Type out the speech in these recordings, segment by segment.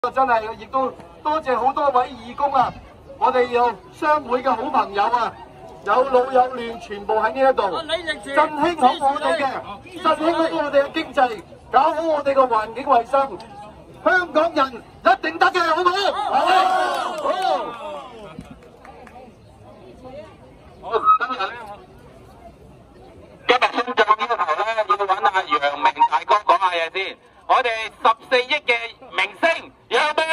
真係亦都多謝好多位義工啊！我哋有商會嘅好朋友啊，有老有嫩，全部喺呢一度振興好我哋嘅，振興好我哋嘅經濟，搞好我哋嘅環境衛生。香港人一定得嘅，好唔好？好。 今日送葬呢個頭咧，要揾阿楊明大哥講下嘢先。我哋14億嘅明星楊明。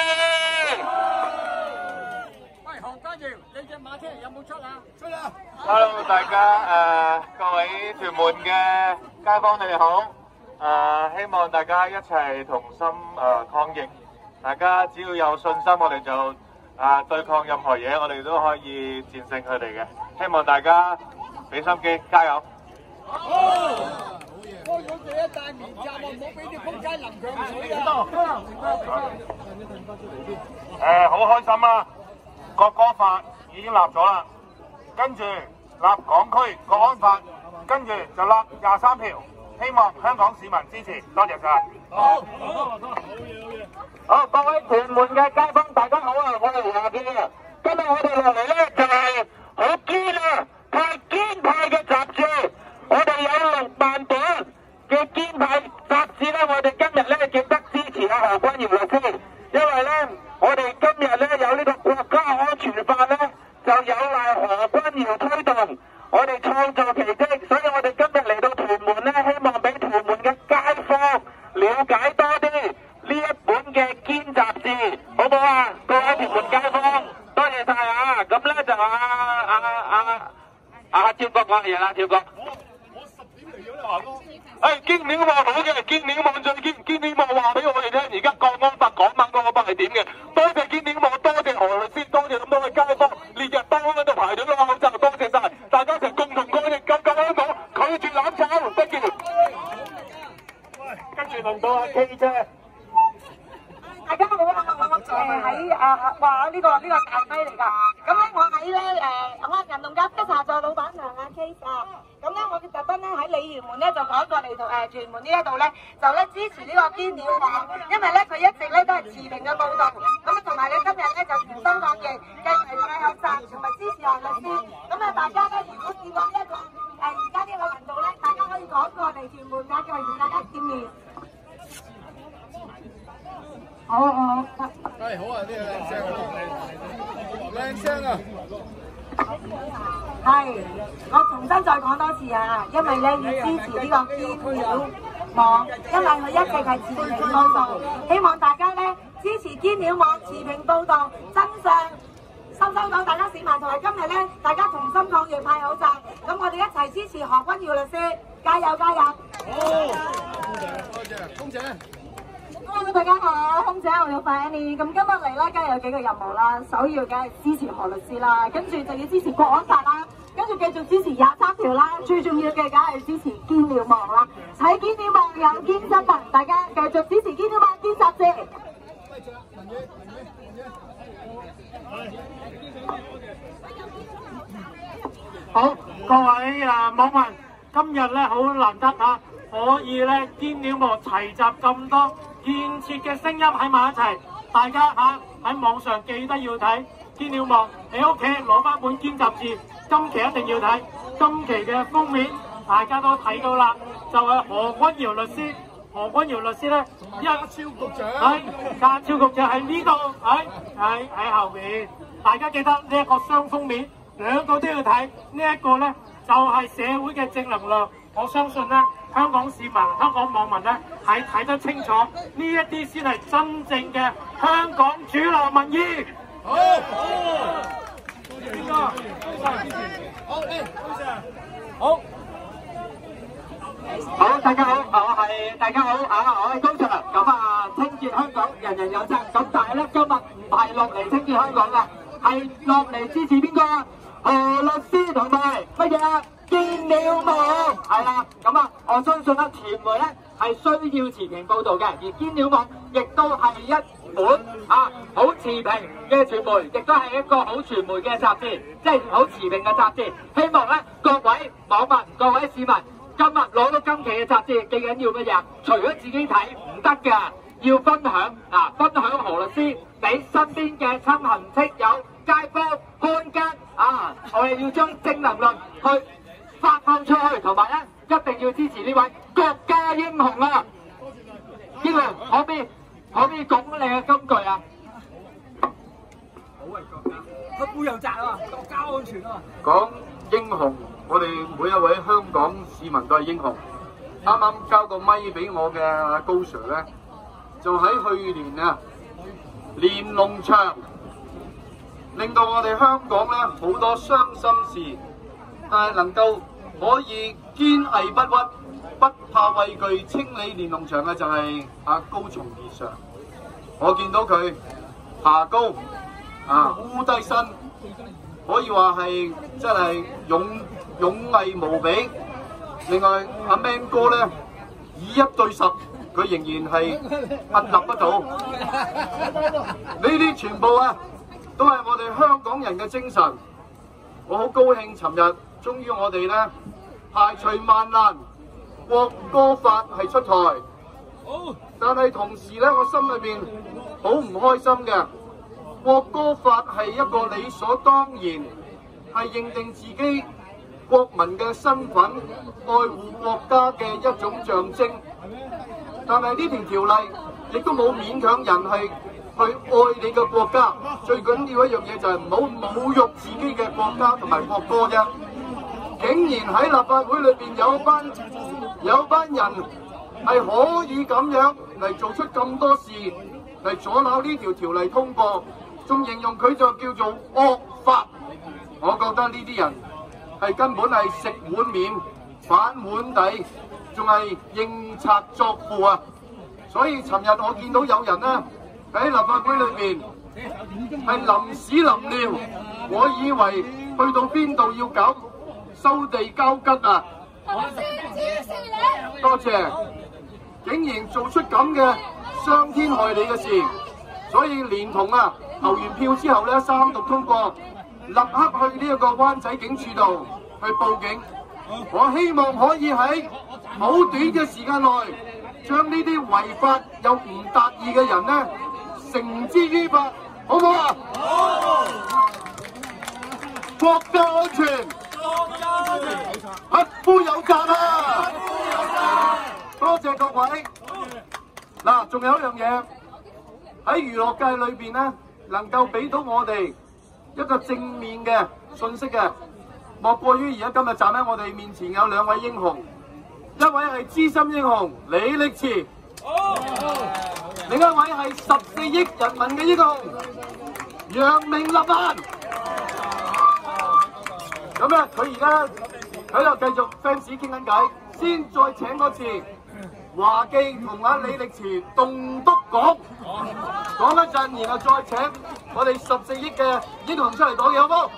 喂，何家耀，你隻馬聽日有冇出啊？出啦 ！Hello， 大家各位屯門嘅街坊你哋好。希望大家一齊同心抗疫。大家只要有信心，我哋就對抗任何嘢，我哋都可以戰勝佢哋嘅。希望大家俾心機，加油！ 好嘢！幫咗佢一大面罩，唔好俾啲仆街淋佢水啊！ 好開心啊！國歌法已經立咗啦，跟住立港區國安法，跟住就立23條，希望香港市民支持，多謝晒。 好，各位屯門嘅街坊，大家好啊！我係華健啊！今日我哋落嚟咧就係好堅啊，派堅派嘅雜誌，我哋有6萬本嘅堅派雜誌咧，我哋今日咧記得支持阿何君堯律師，因為咧我哋今日咧有呢個國家安全法咧，就有賴何君堯推動，我哋創造奇蹟，所以我哋今日嚟到屯門咧，希望俾屯門嘅街坊了解多啲呢一本嘅堅雜誌，好唔好啊？各位屯門街坊，多謝晒啊！咁咧就超哥講嘢啦，超哥。 我10點嚟咗啦，華哥。堅料網好嘅，堅料網最堅，堅料網話俾我哋聽，而家國安法港版國安法係點嘅？多謝堅料網，多謝何律師，多謝咁多位街坊，烈日當空喺度排隊攞口罩，多謝晒，大家一齊共同抗疫，救救香港，拒絕攬炒，得嘅。跟住輪到阿 K 姐。 大家好啊！我喺話呢個大咪嚟㗎。咁咧，我喺咧我銀龍咖啡茶座老闆娘阿 Case 啊。咁咧，我特登咧喺鯉魚門咧就趕過嚟同屯門呢一度咧，就咧支持呢個堅料網，因為咧佢一直咧都係持平嘅報導。咁啊，同埋咧今日咧就全心抗疫，繼續派口罩同埋支持何律師。咁啊，大家咧如果見到呢一個而家呢個頻道咧，大家可以趕過嚟屯門㗎，叫同大家見面。好，好啊， 呢個靚聲啊！ 係，我重新再講多次啊，因為咧要支持呢個堅料網，因為佢一直係持平報導，希望大家咧支持堅料網持平報導，真相收到大家市民同埋今日咧大家同心抗疫派口罩，咁我哋一齊支持何君堯律師，加油加油！ 好，多謝，空姐。 Hello， 大家好，空姐我叫 Fanny， 咁今日嚟咧，梗係有幾個任務啦。首要梗係支持何律師啦，跟住就要支持國安法啦，跟住繼續支持23條啦，最重要嘅梗係支持堅料網啦。睇堅料網有堅新聞，大家繼續支持堅料網堅雜誌。 好，各位網民，今日咧好難得啊，可以咧堅料網齊集咁多建設嘅聲音喺埋一齊，大家喺網上記得要睇堅料網，你屋企攞翻本堅雜誌，今期一定要睇。今期嘅封面大家都睇到啦，就係何君堯律師。何君堯律師咧，家超局長，家超局長喺呢度，喺後面。大家記得呢一個雙封面，兩個都要睇。呢一個咧就係社會嘅正能量。我相信咧，香港市民、香港網民咧係睇得清楚，呢一啲先係真正嘅香港主流民意。好，多謝邊個？好，多謝。好。好，大家好，我係高 Sir。咁清潔香港，人人有責。咁但係咧，今日唔係落嚟清潔香港㗎，係落嚟支持邊個啊？何律師同埋乜嘢啊？堅料網係啦。咁我相信咧，傳媒咧係需要持平報導嘅，而堅料網亦都係一本好持平嘅傳媒，亦都係一個好傳媒嘅雜誌，即係好持平嘅雜誌。希望咧各位網民、各位市民，今日攞到今期嘅雜誌，最緊要乜嘢？除咗自己睇唔得㗎， 要分享分享何律師俾身邊嘅親朋戚友、街坊、看家我哋要將正能量去發放出去，同埋咧一定要支持呢位國家英雄啊！英雄可唔可以講你嘅金句啊？ 保衞國家，佢背有責啊，國家安全啊！ 講英雄，我哋每一位香港市民都係英雄。啱啱交個咪俾我嘅高 Sir 咧，就喺去年啊連儂牆，令到我哋香港咧好多傷心事，但係能夠可以堅毅不屈、不怕畏懼清理連儂牆嘅就係高松義常。我見到佢爬高烏低身，可以話係真係勇毅無比。另外阿 Man 哥咧以1對10，佢仍然係屹立不倒。呢啲全部都係我哋香港人嘅精神。我好高興，尋日終於我哋咧排除萬難，國歌法係出台。但係同時咧，我心裏邊好唔開心嘅。國歌法係一個理所當然，係認定自己國民嘅身份、愛護國家嘅一種象徵。但係呢條條例亦都冇勉強人係去愛你嘅國家。最緊要一樣嘢就係唔好侮辱自己嘅國家同埋國歌啫。竟然喺立法會裏邊有班人係可以咁樣嚟做出咁多事嚟阻撓呢條例通過，仲形容佢就叫做惡法。我覺得呢啲人係根本係食碗面反碗底，仲係認賊作父啊！所以尋日我見到有人呢喺立法會裏邊係淋屎淋尿，我以為去到邊度要搞收地交吉啊！多謝，竟然做出咁嘅傷天害理嘅事，所以連同投完票之後咧3讀通過，立刻去呢一個灣仔警署度去報警。我希望可以喺好短嘅時間內，將呢啲違法又唔達義嘅人呢繩之於法，好唔好啊？好！國家安全，匹夫有責啊！多謝各位。嗱，仲有一樣嘢喺娛樂界裏邊呢，能夠俾到我哋一個正面嘅信息嘅，莫過於而家今日站喺我哋面前有2位英雄，一位係資深英雄李力持，另一位係14億人民嘅英雄楊明立蘭。咁咧，佢而家喺度繼續 fans 傾緊偈，先再請多次華記同李力持棟篤講一陣，然後再請我哋14億嘅英雄出嚟講嘢，好唔好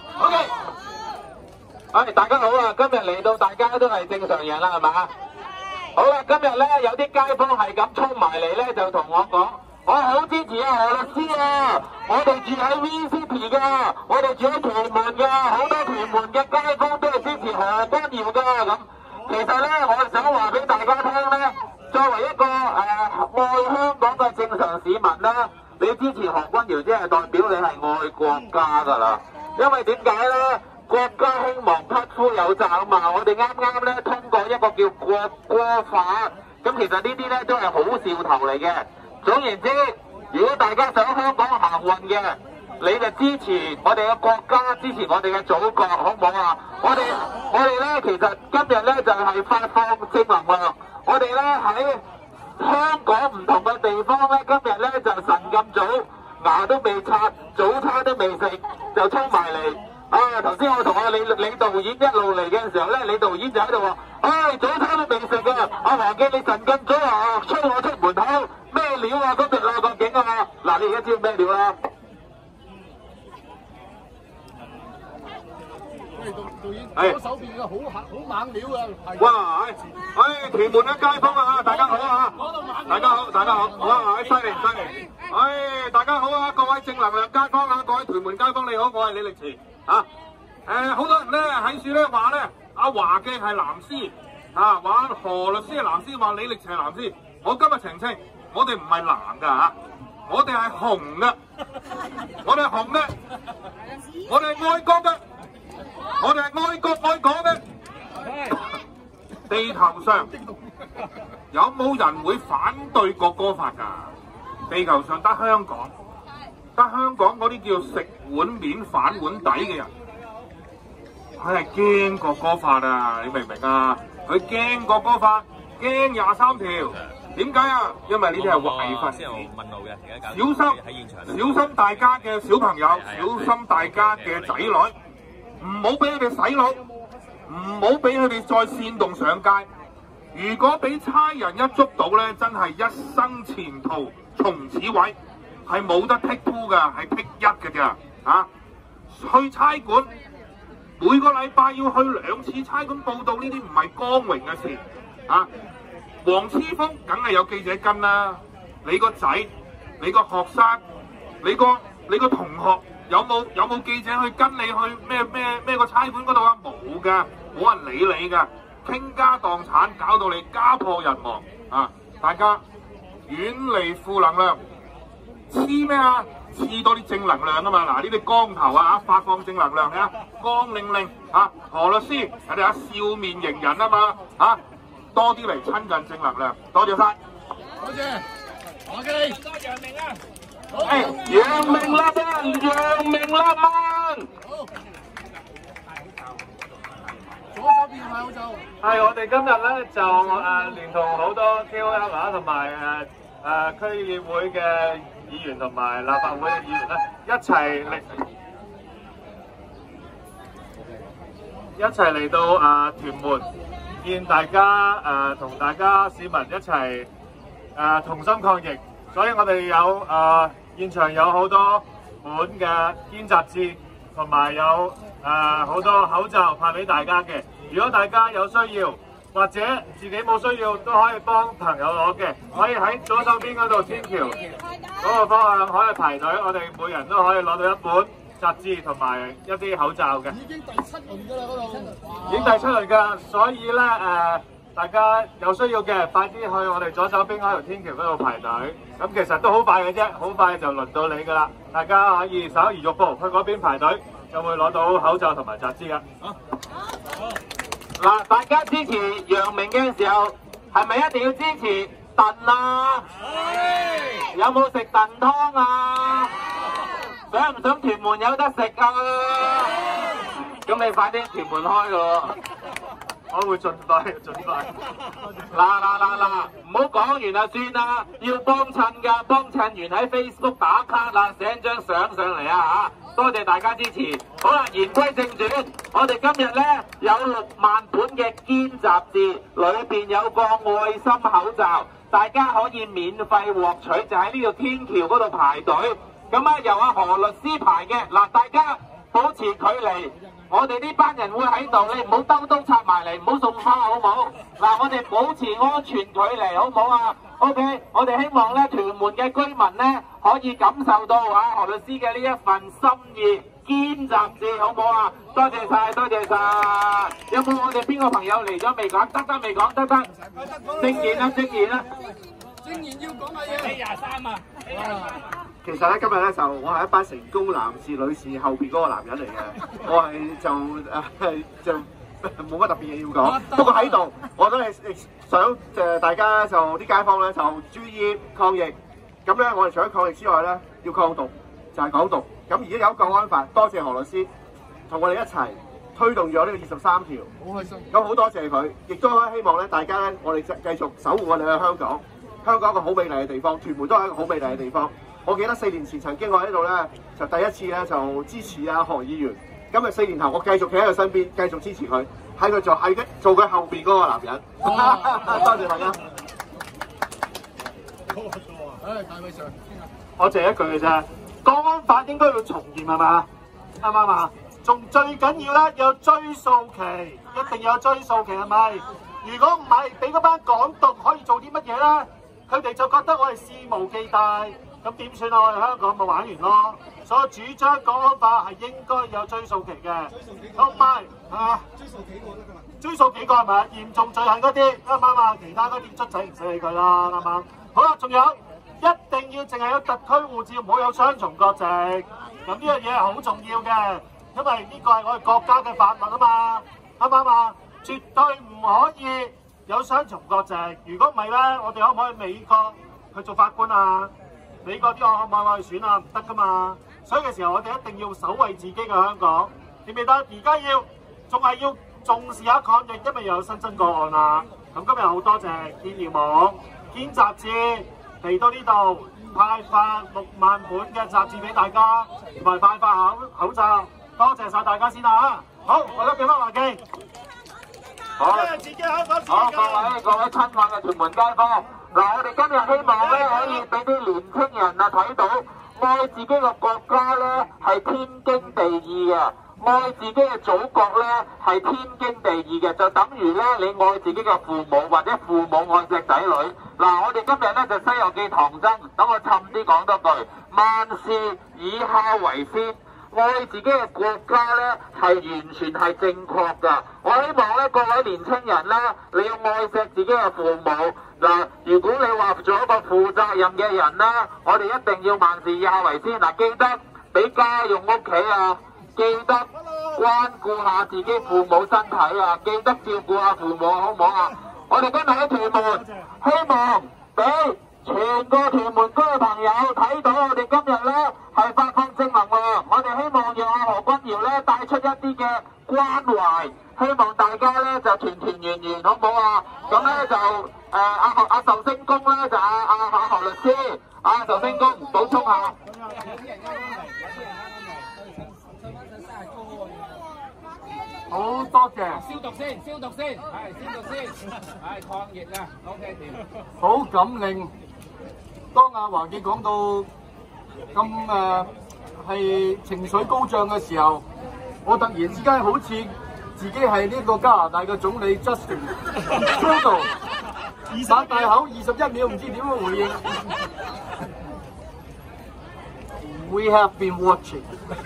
？OK。 大家好啊！今日嚟到，大家都係正常人啦，係嘛？好啦，今日咧有啲街坊係咁衝埋嚟咧，就同我講：我好支持何律師啊！我哋住喺 V City 噶，我哋住喺屯門噶，好多屯門嘅街坊都係支持何君堯噶咁。其實咧，我想話俾大家聽咧，作為一個愛香港嘅正常市民咧，你支持何君堯，即係代表你係愛國家噶啦。因為點解咧？國家興亡，匹夫有責啊嘛！我哋啱啱咧通過一個叫國歌法，咁其實呢啲咧都係好兆頭嚟嘅。總言之，如果大家想香港行運嘅，你就支持我哋嘅國家，支持我哋嘅祖國，好唔好啊？我哋咧其實今日咧就係發放正能量。我哋咧喺香港唔同嘅地方咧，今日咧就晨咁早，牙都未刷，早餐都未食，就衝埋嚟。頭先我同李導演一路嚟嘅時候咧，李導演就喺度話：早餐都未食㗎，華記你晨咁早催我出門口，咩料啊？嗰條個景啊！嗱，你而家知道咩料啦？ 導演，手邊嘅好猛料啊！ 哇！屯門嘅街坊啊，大家好啊！大家好！哇！犀利！大家好啊！各位正能量街坊啊，各位屯門街坊你好，我係李力持。好多人咧喺處咧話咧，阿華記係藍絲，話何律師係藍絲，話李力持係藍絲。我今日澄清， 我哋唔係藍㗎嚇，我哋係紅嘅，我哋係紅嘅，我哋係愛國嘅，我哋係愛國愛港嘅。地球上有冇人會反對國歌法㗎？地球上得香港，得香港嗰啲叫食碗面反碗底嘅人，佢係驚國歌法啊！你明唔明啊？佢驚國歌法，驚23條。點解啊？因為呢啲係壞分子。小心大家嘅小朋友，小心大家嘅仔女，唔好俾佢哋洗腦，唔好俾佢哋再煽動上街。如果俾差人一捉到咧，真係一生前途從此毀，係冇得剔2㗎，係剔1㗎咋嚇！去差館每個禮拜要去2次差館報到，呢啲唔係光榮嘅事嚇。黃之鋒梗係有記者跟啦，你個仔、你個學生、你個同學有冇記者去跟你去咩個差館嗰度啊？冇㗎，冇人理你㗎，傾家蕩產搞到你家破人亡啊！大家遠離負能量，黐咩啊？黐多啲正能量啊嘛！嗱，呢啲光頭啊，發放正能量啊，光令令啊，何律師人哋笑面迎人啊嘛啊！多啲嚟親近正能量，多謝晒。 多謝，我嘅你。多楊明啊！ 楊明立文，楊明立文。 左手邊係口罩。 係我哋今日咧就連同好多 KOL 啊，同埋區議會嘅議員同埋立法會嘅議員咧，一齊嚟到屯門。見大家同大家市民一齊同心抗疫，所以我哋有現場有好多本嘅堅雜誌，同埋有好多口罩派俾大家嘅。如果大家有需要或者自己冇需要，都可以幫朋友攞嘅，可以喺左手邊嗰度天橋嗰個方向可以排隊，我哋每人都可以攞到一本雜誌同埋一啲口罩嘅。 已經第7輪㗎啦，嗰度。 已經第7輪㗎，所以咧大家有需要嘅，快啲去我哋左手邊嗰條天橋嗰度排隊。咁其實都好快嘅啫，好快就輪到你㗎啦。大家可以稍移玉步去嗰邊排隊，就會攞到口罩同埋雜誌㗎。 嗱，大家支持楊明嘅時候，係咪一定要支持燉啊？有冇食燉湯啊？想唔想屯門有得食啊？咁你快啲屯門開咯！ 我會盡快。 嗱，唔好講完就算啦，要幫襯㗎，幫襯完喺 Facebook 打卡啦，寫張相上嚟啊嚇！多謝大家支持。好啦，言歸正傳，我哋今日咧有6萬本嘅堅雜誌，裏邊有個愛心口罩，大家可以免費獲取，就喺呢個天橋嗰度排隊。咁啊，由阿何律師排嘅。嗱，大家保持距離。我哋呢班人會喺度，你唔好兜兜插埋嚟，唔好送花好唔好？嗱，我哋保持安全距離好唔好啊 ？OK， 我哋希望咧屯門嘅居民咧可以感受到何律師嘅呢一份心意，堅雜誌好唔好啊？多謝晒，多謝晒。有冇我哋邊個朋友嚟咗未講？得未講？得。證言啦，證言啦。 證言要講嘅嘢。23啊。 其實咧，今日咧就我係一班成功男士、女士後邊嗰個男人嚟嘅，我係就冇乜特別嘢要講。不過喺度，我都係想大家就啲街坊咧就注意抗疫。咁咧，我哋除咗抗疫之外咧，要抗毒，就係港獨。咁而家有國安法，多謝何律師同我哋一齊推動咗呢個23條。 好開心。 咁好多謝佢，亦都希望咧大家咧，我哋繼續守護我哋嘅香港。香港一個好美麗嘅地方，屯門都係一個好美麗嘅地方。我記得4年前曾經我喺度咧，就第一次咧就支持何議員。今日4年後，我繼續企喺佢身邊，繼續支持佢，喺佢做佢後邊嗰個男人。多謝大家。 大衛 Sir， 我借一句嘅啫，國安法應該要重驗係嘛？啱唔啱啊？仲最緊要咧有追溯期，一定有追溯期係咪？如果唔係，俾嗰班港獨可以做啲乜嘢咧？佢哋就覺得我哋肆無忌憚。咁點算啊？我哋香港咪玩完咯，所以主張國安法係應該有追溯期嘅，同埋追溯幾個係咪？嚴重罪行嗰啲啱唔啱啊？其他嗰啲卒仔唔使理佢啦，啱唔啱？ 好啦，仲有一定要淨係有特區護照，唔好有雙重國籍。咁呢樣嘢係好重要嘅，因為呢個係我哋國家嘅法律啊嘛，啱唔啱啊？絕對唔可以有雙重國籍。如果唔係咧，我哋可唔可以美國去做法官啊？美國啲我可唔可以選啊？唔得噶嘛。所以嘅時候，我哋一定要守衞自己嘅香港。記唔記得？而家仲係要重視下抗疫，因為又有新增個案啦。咁今日好多謝堅耀網、堅雜誌嚟到呢度派發6萬本嘅雜誌俾大家，同埋派發口罩。多謝晒大家先啦！好，我而家俾翻華記。 好， 自己香港好，各位親愛嘅屯門街坊，嗱，我哋今日希望咧可以俾啲年青人啊睇到愛自己嘅國家咧係天經地義嘅。愛自己嘅祖國咧係天經地義嘅，就等於咧你愛自己嘅父母或者父母愛隻仔女。嗱，我哋今日咧就《西遊記》唐僧，等我氹啲講多句，萬事以孝為先。愛自己嘅國家咧係完全係正確㗎。我希望咧各位年青人咧，你要愛錫自己嘅父母。嗱，如果你話做一個負責任嘅人咧，我哋一定要萬事以孝為先。嗱，記得俾家用屋企啊！記得關顧下自己父母身體啊！記得照顧下父母，好唔好啊？我哋今日喺屯門，希望俾全個屯門區嘅朋友睇到我哋今日咧係發放正能量。我哋希望讓阿何君堯咧帶出一啲嘅關懷，希望大家咧就團團圓圓，好唔好啊？咁咧就阿壽星公咧就阿何律師，阿壽星公補充下。 好多謝， 消毒先，消毒先，係消毒先，係抗疫啊 ，OK 掂。 好感領。當阿華記講到咁係情緒高漲嘅時候，我突然之間好似自己係呢個加拿大嘅總理 Justin Trudeau， 擘大口21秒，唔知點樣回應。We have been watching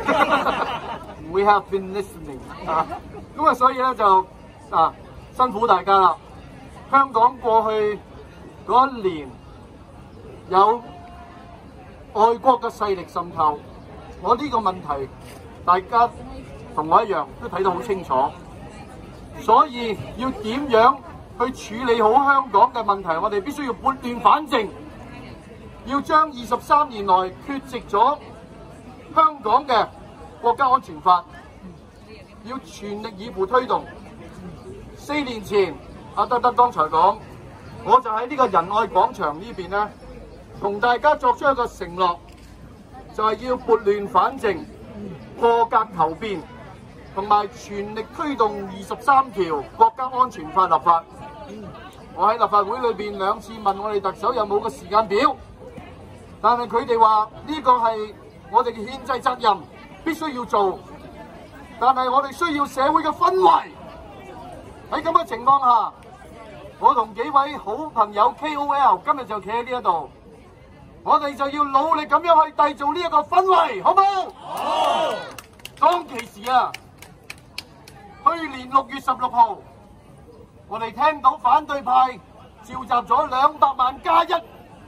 。We have been listening 咁啊，所以咧就辛苦大家啦。香港過去嗰1年有外國嘅勢力滲透，我呢個問題大家同我一樣都睇得好清楚，所以要點樣去處理好香港嘅問題，我哋必須要撥亂反正，要將23年來缺席咗香港嘅國家安全法要全力以赴推動。4年前，阿德剛才講，我就喺呢個仁愛廣場呢邊咧，同大家作出一個承諾，就係要撥亂反正、破格求變，同埋全力推動23條國家安全法立法。我喺立法會裏邊2次問我哋特首有冇個時間表，但係佢哋話呢個係我哋嘅憲制責任，必須要做。但係我哋需要社會嘅氛圍。喺咁嘅情況下，我同幾位好朋友 KOL 今日就企喺呢一度，我哋就要努力咁樣去締造呢一個氛圍，好唔好？好。當其時啊，去年6月16號，我哋聽到反對派召集咗200萬加1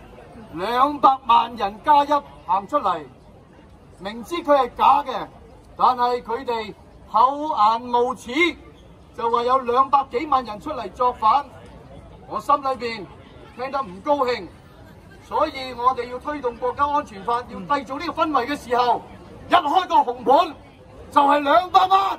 200萬人加1行出嚟，明知佢係假嘅。但係佢哋厚顏無恥，就話有200幾萬人出嚟作反，我心裏邊聽得唔高興，所以我哋要推動國家安全法，要締造呢個氛圍嘅時候，一開個紅盤就係200萬，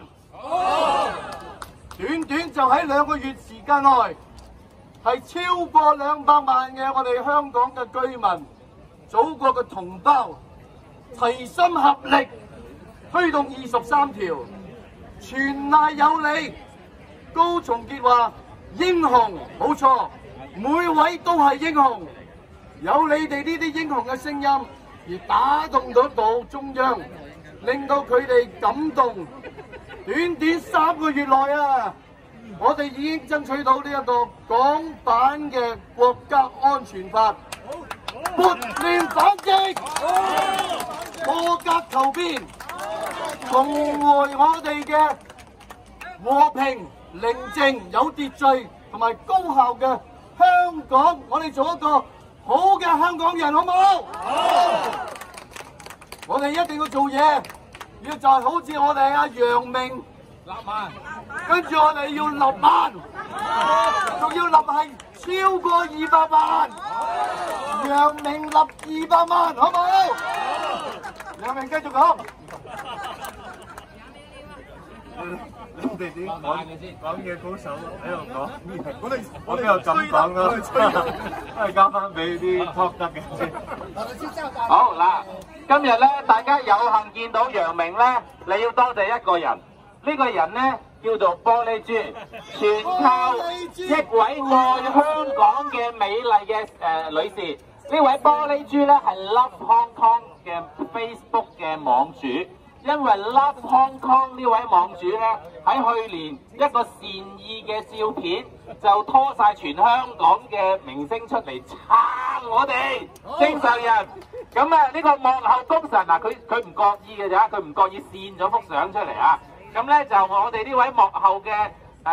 短短就喺2個月時間內，係超過200萬嘅我哋香港嘅居民、祖國嘅同胞齊心合力。推動23條，全賴有你。高松潔話：英雄，冇錯，每位都係英雄。有你哋呢啲英雄嘅聲音，而打動到中央，令到佢哋感動。短短3個月內啊，我哋已經爭取到呢一個港版嘅國家安全法，撥亂反正，破格求變。重回我哋嘅和平、寧靜、有秩序同埋高效嘅香港，我哋做一個好嘅香港人，好唔好？好。我哋一定要做嘢，要就係好似我哋阿楊明立萬，跟住我哋要立萬，仲要立係超過200萬。楊明立200萬，好唔好？楊明繼續講。 你哋點講嘢高手喺度講，我邊有咁講咯，都係交翻俾啲 talk 得嘅先。 好嗱，今日咧大家有幸見到楊明咧，你要多謝一個人，呢個人咧叫做玻璃珠，全靠一位愛香港嘅美麗嘅女士。呢位玻璃珠咧係 Love Hong Kong 嘅 Facebook 嘅網主。因為 Love Hong Kong 呢位網主咧，喺去年一個善意嘅照片就拖晒全香港嘅明星出嚟撐我哋正常人。咁啊呢個幕後功臣嗱，佢唔覺意嘅咋，佢唔覺意跣咗幅相出嚟啊。咁咧就我哋呢位幕後嘅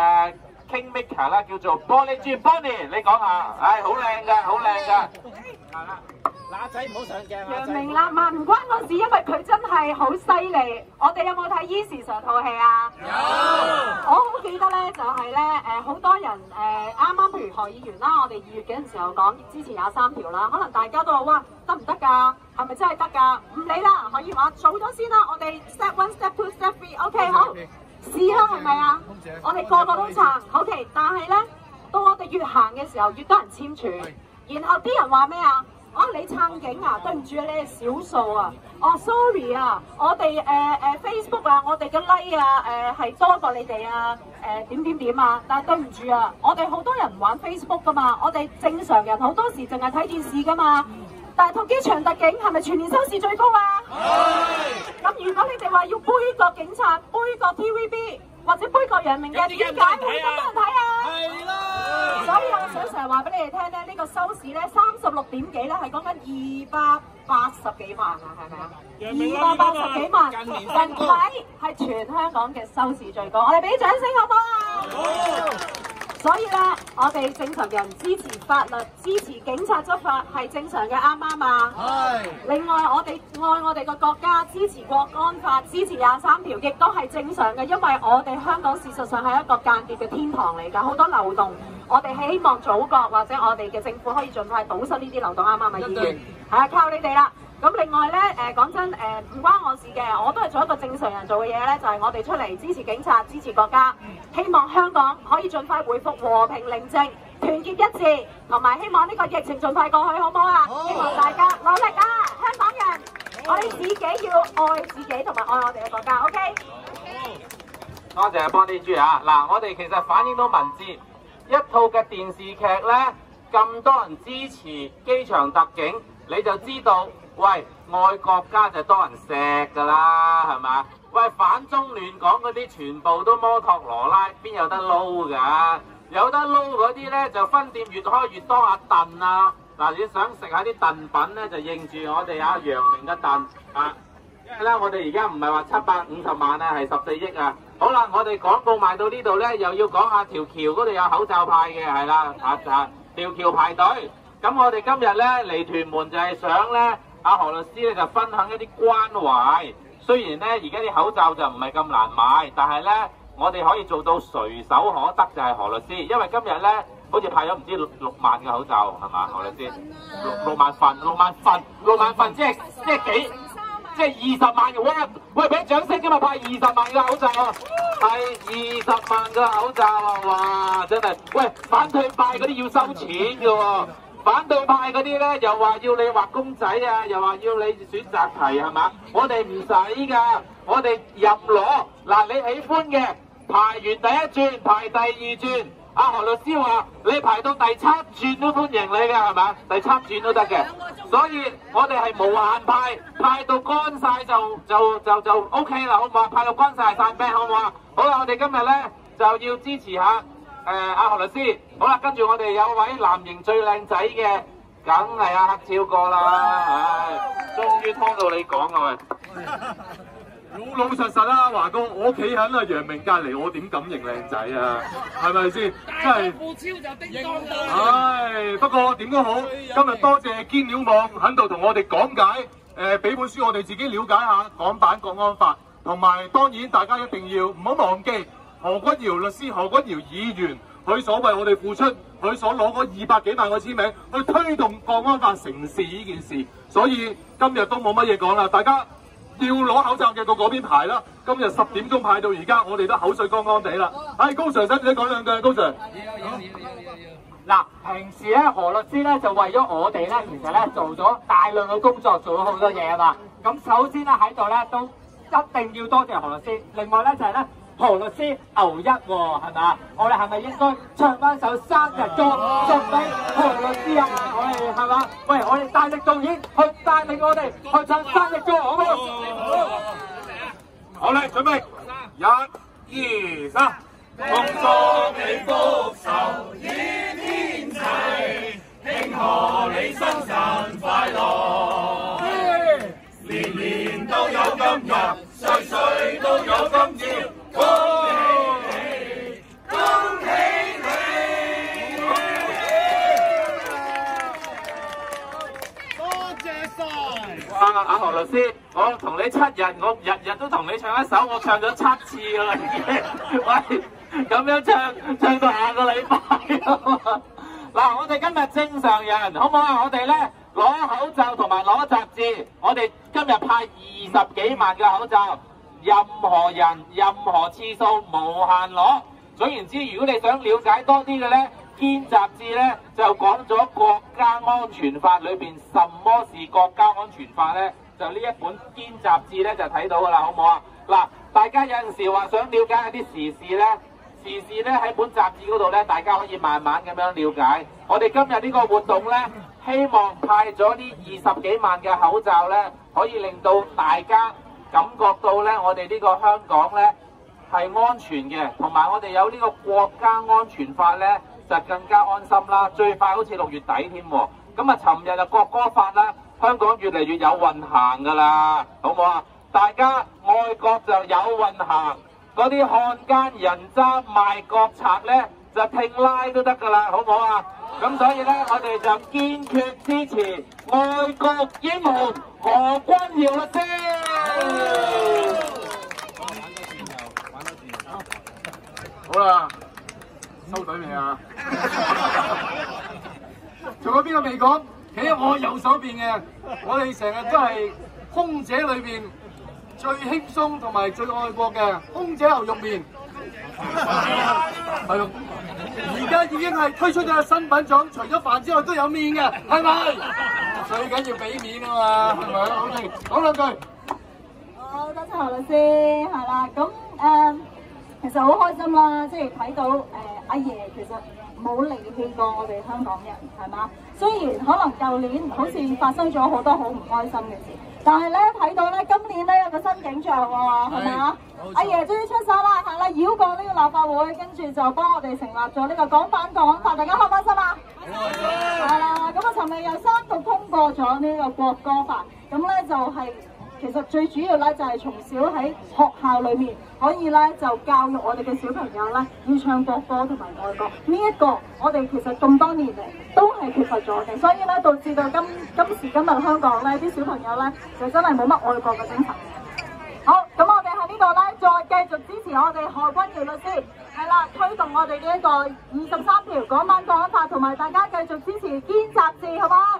Kingmaker 啦，叫做玻璃珠 Bonnie， 你講下，好靚㗎，好靚㗎。係啦。 乸仔唔好上鏡。 楊明立萬唔關我事，因為佢真係好犀利。我哋有冇睇《伊時常》套戲啊？有。我好記得咧，就係咧好多人啱啱譬如何議員啦，我哋2月嘅時候講支持23條啦，可能大家都話哇得唔得㗎？係咪真係得㗎？唔理啦，何議員話做咗先啦，我哋 step 1、step 2、step 3，OK 好，試啦係咪啊？我哋個個都撐，OK， 但係咧到我哋越行嘅時候，越多人簽署，然後啲人話咩啊？你撐警啊？對唔住啊，你係少數啊！sorry 啊，我哋Facebook 啊，我哋嘅 like 啊，係多過你哋啊，點啊！但係對唔住啊，我哋好多人唔玩 Facebook 噶嘛，我哋正常人好多時淨係睇電視噶嘛。大肚機場特警係咪全年收視最高啊？係。咁如果你哋話要杯葛警察、杯葛 TVB 或者杯葛楊明嘅，點解會咁多人睇啊？係啦。所以我想成日話俾你哋聽咧，呢個收視咧36點幾咧，係講緊280幾萬啊，係咪啊？280幾萬，近睇係全香港嘅收視最高，我哋俾掌聲好唔好啊？好。所以咧，我哋正常人支持法律、支持警察執法係正常嘅，啱唔啱啊？係。另外，我哋愛我哋個國家，支持國安法、支持23條，亦都係正常嘅，因為我哋香港事實上係一個間諜嘅天堂嚟㗎，好多漏洞。我哋希望祖國或者我哋嘅政府可以盡快堵塞呢啲漏洞，啱唔啱啊？議員係啊，靠你哋啦。咁另外咧，講真，唔關我事嘅，我都係做一個正常人做嘅嘢咧，就係我哋出嚟支持警察、支持國家，希望香港可以盡快恢復和平寧靜、團結一致，同埋希望呢個疫情盡快過去，好唔好啊？希望大家努力啊，香港人，我哋自己要愛自己同埋愛我哋嘅國家 ，OK？ 多謝幫啲豬啊！嗱，我哋其實反映到民智，一套嘅電視劇咧，咁多人支持機場特警，你就知道。喂，愛國家就多人錫㗎啦，係嘛？喂，反中亂港嗰啲全部都摩托羅拉，邊有得撈㗎？有得撈嗰啲咧就分店越開越多阿燉啊！嗱，你想食下啲燉品咧，就認住我哋阿楊明嘅燉啊！因為咧，我哋而家唔係話750萬啊，係14億啊！好啦，我哋廣告賣到呢度咧，又要講下條橋嗰度有口罩派嘅，係啦，條橋排隊。咁我哋今日咧嚟屯門就係想咧。阿何律師咧就分享一啲關懷，雖然咧而家啲口罩就唔係咁難買，但係咧我哋可以做到隨手可得就係何律師，因為今日咧好似派咗唔知6萬嘅口罩係嘛？何律師6萬份，即係幾？即係20萬嘅，喂俾掌聲，今日派20萬嘅口罩啊，係20萬嘅口罩啊！哇，真係，喂反對派嗰啲要收錢嘅喎。反對派嗰啲咧，又話要你畫公仔啊，又話要你選擇題係嘛？我哋唔使㗎，我哋任攞。嗱，你喜歡嘅排完第一轉，排第2轉。阿何律師話你排到第7轉都歡迎你嘅係嘛？第7轉都得嘅。所以我哋係無限派，派到乾晒就 OK 啦，好唔好啊？派到乾晒晒咩？好唔好啊？好啦，我哋今日咧就要支持下。阿何律師，好啦，跟住我哋有位藍營最靚仔嘅，梗係阿黑超哥啦，唉，終於拖到你講啊喂！ 老老實實啦，華哥，我企喺阿楊明隔離，我點敢認靚仔啊？係咪先？真係。唉，不過點都好，今日多謝堅料網喺度同我哋講解，俾本書我哋自己了解下港版國安法，同埋當然大家一定要唔好忘記何君堯律師、何君堯議員，佢所為我哋付出，佢所攞嗰200幾萬個簽名去推動國安法成事呢件事，所以今日都冇乜嘢講啦，大家要攞口罩嘅到嗰邊排啦。今日10點鐘派到而家，我哋都口水乾乾地啦。高 Sir 使唔使講兩句？高 Sir。 嗱，平時咧何律師咧就為咗我哋咧，其實咧做咗大量嘅工作，做咗好多嘢啊嘛。咁首先咧喺度咧都一定要多謝何律師。另外咧就係咧何律師牛一喎，係咪？我哋係咪應該唱翻首生日歌送俾何律師啊？我哋係嘛？喂，我哋大力導演去帶領我哋去唱生日歌，好唔好？ 好啦，準備1、2、3，恭祝你福壽與天齊，慶賀你生辰快樂，年年都有今日，歲歲都有今朝，恭喜你，恭喜你！ 多謝晒！ 哇，阿何律師，我同你7日，我日日都同你唱一首，我唱咗7次㗎啦已經。喂，咁樣唱到下個禮拜啊！嗱，我哋今日正常人，好唔好啊？我哋咧攞口罩同埋攞雜誌，我哋今日派20幾萬嘅口罩，任何人、任何次數無限攞。總言之，如果你想了解多啲嘅咧，堅雜誌咧就講咗國家安全法裏邊什麼是國家安全法咧，就呢一本堅雜誌咧就睇到噶啦，好唔好啊？嗱，大家有陣時話想了解下啲時事咧。時事咧喺本雜誌嗰度咧，大家可以慢慢咁樣了解。我哋今日呢個活動咧，希望派咗呢20幾萬嘅口罩咧，可以令到大家感覺到咧，我哋呢個香港咧係安全嘅，同埋我哋有呢個國家安全法咧，就更加安心啦。最快好似6月底添喎。咁啊，尋日就國歌法啦，香港越嚟越有運行㗎啦，好唔好啊？大家愛國就有運行。嗰啲漢奸人渣賣國賊咧，就聽拉都得噶啦，好唔好啊？咁所以咧，我哋就堅決支持愛國英雄何君堯律師。 好啦，收隊未啊？仲有邊個未講？企喺我右手邊嘅，我哋成日都係空姐裏邊最輕鬆同埋最愛國嘅空姐牛肉麵，係咯，而家已經係推出咗新品種，除咗飯之外都有麵嘅，係咪？最緊要俾面啊嘛，係咪啊？好嘅，講兩句。 好，多謝何律師，係啦，咁其實好開心啦，即係睇到阿爺其實冇離棄過我哋香港人，係嘛？雖然可能舊年好似發生咗好多好唔開心嘅事。但係咧睇到咧，今年咧有個新景象喎，係咪啊？阿爺終於出手啦，係啦，繞過呢個立法會，跟住就幫我哋成立咗呢個港版國安法，大家開唔開心啊？係啦，咁啊，尋日又3讀通過咗呢個國歌法，咁咧就係其實最主要咧就係從小喺學校裏面可以咧就教育我哋嘅小朋友咧要唱國歌同埋愛國，呢一個我哋其實咁多年嚟都係缺乏咗嘅，所以咧導致到今時今日香港咧啲小朋友咧就真係冇乜愛國嘅精神。好，咁我哋喺呢度咧再繼續支持我哋何君堯律師，係啦，推動我哋呢一個23條港版國安法，同埋大家繼續支持堅雜誌，好唔好？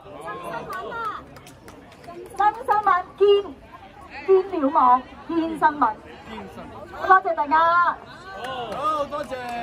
新新聞堅料網堅新聞，多謝大家。 好，多謝。